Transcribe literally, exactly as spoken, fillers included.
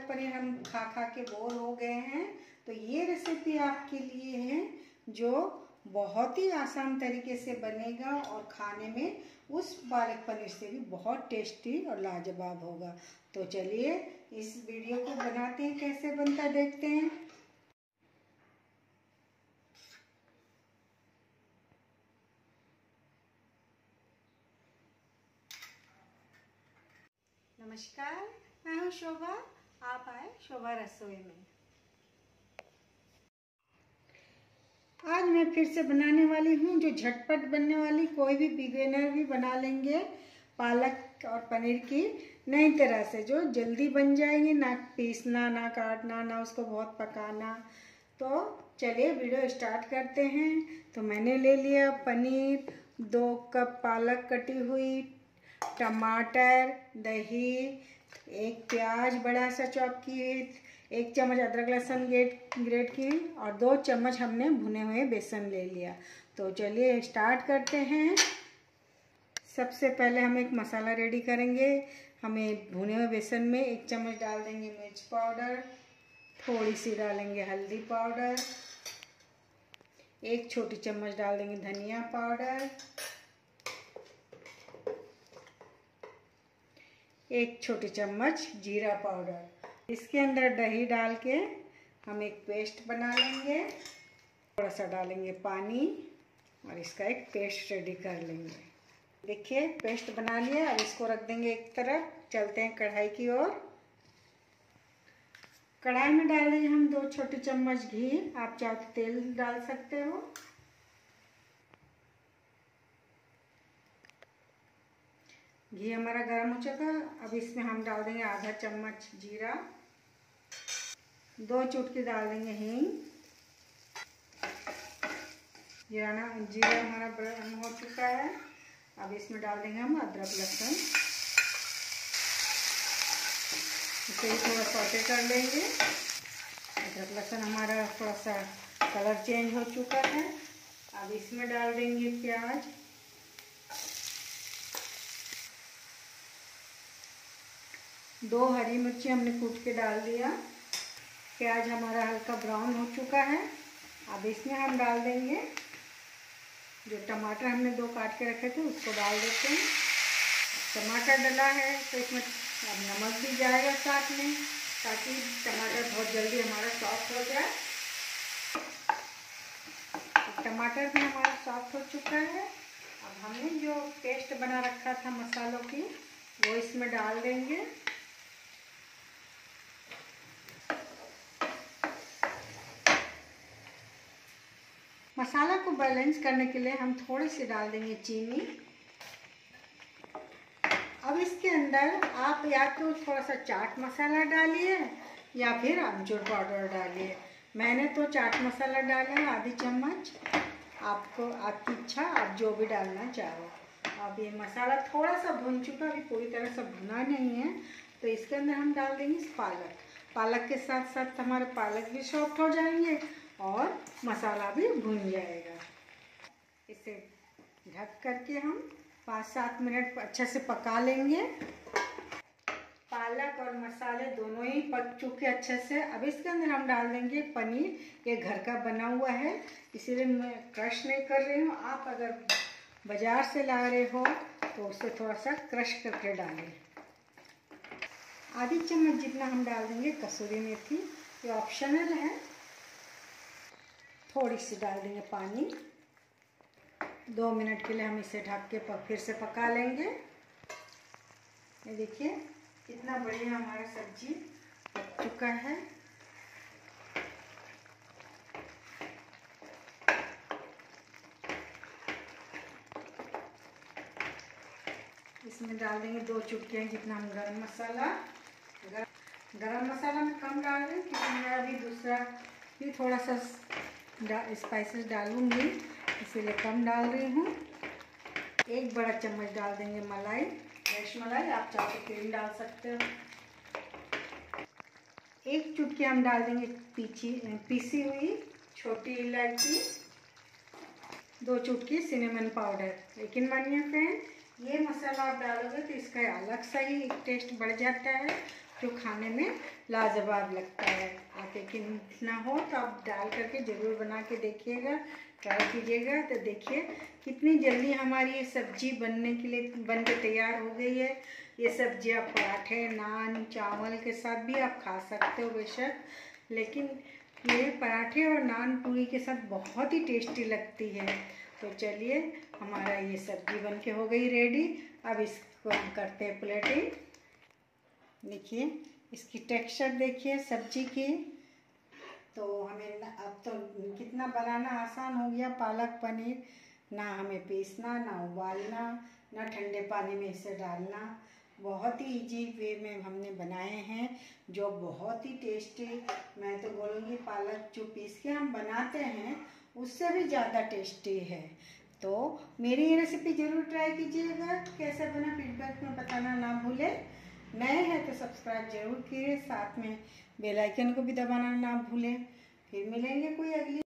पालक पनीर हम खा खा के बोर हो गए हैं, तो ये रेसिपी आपके लिए है जो बहुत ही आसान तरीके से बनेगा और खाने में उस पालक पनीर से भी बहुत टेस्टी और लाजवाब होगा। तो चलिए इस वीडियो को बनाते हैं, कैसे बनता देखते हैं। नमस्कार, मैं हूँ शोभा, आप आए शोभा रसोई में। आज मैं फिर से बनाने वाली हूँ जो झटपट बनने वाली, कोई भी बिगिनर भी बना लेंगे, पालक और पनीर की नई तरह से, जो जल्दी बन जाएंगे, ना पीसना ना काटना ना उसको बहुत पकाना। तो चलिए वीडियो स्टार्ट करते हैं। तो मैंने ले लिया पनीर, दो कप पालक कटी हुई, टमाटर, दही, एक प्याज बड़ा सा चॉप की, एक चम्मच अदरक लहसुन ग्रेट ग्रेट की और दो चम्मच हमने भुने हुए बेसन ले लिया। तो चलिए स्टार्ट करते हैं। सबसे पहले हम एक मसाला रेडी करेंगे। हमें भुने हुए बेसन में एक चम्मच डाल देंगे मिर्च पाउडर, थोड़ी सी डालेंगे हल्दी पाउडर, एक छोटी चम्मच डाल देंगे धनिया पाउडर, एक छोटी चम्मच जीरा पाउडर। इसके अंदर दही डाल के हम एक पेस्ट बना लेंगे। थोड़ा सा डालेंगे पानी और इसका एक पेस्ट रेडी कर लेंगे। देखिए पेस्ट बना लिया। अब इसको रख देंगे एक तरफ। चलते हैं कढ़ाई की ओर। कढ़ाई में डाल देंगे हम दो छोटी चम्मच घी, आप चाहो तो तेल डाल सकते हो। घी हमारा गर्म हो चुका। अब इसमें हम डाल देंगे आधा चम्मच जीरा, दो चुटकी डाल देंगे हींग। जीरा ना जीरा हमारा ब्राउन हो चुका है। अब इसमें डाल देंगे हम अदरक लहसुन, इसे थोड़ा सौटे कर लेंगे। अदरक लहसुन हमारा थोड़ा सा कलर चेंज हो चुका है। अब इसमें डाल देंगे प्याज, दो हरी मिर्ची हमने कूट के डाल दिया। प्याज हमारा हल्का ब्राउन हो चुका है। अब इसमें हम डाल देंगे जो टमाटर हमने दो काट के रखे थे, उसको डाल देते हैं। टमाटर डला है तो इसमें अब नमक भी जाएगा साथ में, ताकि टमाटर बहुत जल्दी हमारा सॉफ्ट हो जाए। टमाटर भी हमारा सॉफ्ट हो चुका है। अब हमने जो पेस्ट बना रखा था मसालों की, वो इसमें डाल देंगे। मसाला को बैलेंस करने के लिए हम थोड़ी सी डाल देंगे चीनी। अब इसके अंदर आप या तो थोड़ा सा चाट मसाला डालिए या फिर आमचूर पाउडर डालिए। मैंने तो चाट मसाला डाला है आधी चम्मच। आपको आपकी इच्छा, आप जो भी डालना चाहो। अब ये मसाला थोड़ा सा भुन चुका, अभी पूरी तरह से भुना नहीं है। तो इसके अंदर हम डाल देंगे पालक। पालक के साथ साथ हमारे पालक भी सॉफ्ट हो जाएंगे और मसाला भी भुन जाएगा। इसे ढक करके हम पाँच सात मिनट अच्छे से पका लेंगे। पालक और मसाले दोनों ही पक चुके अच्छे से। अब इसके अंदर हम डाल देंगे पनीर। ये घर का बना हुआ है, इसीलिए मैं क्रश नहीं कर रही हूँ। आप अगर बाजार से ला रहे हो तो उसे थोड़ा सा क्रश करके डालें। आधी चम्मच जितना हम डाल देंगे कसूरी मेथी, ये ऑप्शनल है। थोड़ी सी डाल देंगे पानी। दो मिनट के लिए हम इसे ढक के फिर से पका लेंगे। ये देखिए कितना बढ़िया हमारा सब्जी पक चुका है। इसमें डाल देंगे दो चुटकियाँ जितना हम गरम मसाला। गरम गरम मसाला में कम डाल दें क्योंकि मैं अभी दूसरा भी थोड़ा सा स्पाइसेस डालूंगी, इसीलिए कम डाल रही हूँ। एक बड़ा चम्मच डाल देंगे मलाई, फ्रेश मलाई, आप चाहो तो क्रीम डाल सकते हो। एक चुटकी हम डाल देंगे पीछी पीसी हुई छोटी इलायची, दो चुटकी सिनेमन पाउडर। लेकिन मानिए फ्रेंड, ये मसाला आप डालोगे तो इसका अलग सा ही टेस्ट बढ़ जाता है जो खाने में लाजवाब लगता है। आप यकीन ना हो तो आप डाल करके ज़रूर बना के देखिएगा, ट्राई कीजिएगा। तो देखिए कितनी जल्दी हमारी ये सब्जी बनने के लिए बन के तैयार हो गई है। ये सब्जी आप पराठे, नान, चावल के साथ भी आप खा सकते हो बेशक, लेकिन ये पराठे और नान पूरी के साथ बहुत ही टेस्टी लगती है। तो चलिए हमारा ये सब्जी बन के हो गई रेडी। अब इसको हम करते हैं प्लेटिंग। देखिए इसकी टेक्सचर देखिए सब्जी की। तो हमें अब तो कितना बनाना आसान हो गया पालक पनीर। ना हमें पीसना, ना उबालना, ना ठंडे पानी में इसे डालना। बहुत ही इजी वे में हमने बनाए हैं, जो बहुत ही टेस्टी। मैं तो बोलूँगी पालक जो पीस के हम बनाते हैं उससे भी ज़्यादा टेस्टी है। तो मेरी ये रेसिपी ज़रूर ट्राई कीजिएगा। कैसा बना फीडबैक में बताना ना भूलें। नए हैं तो सब्सक्राइब जरूर कीजिए, साथ में बेल आइकन को भी दबाना ना भूलें। फिर मिलेंगे कोई अगली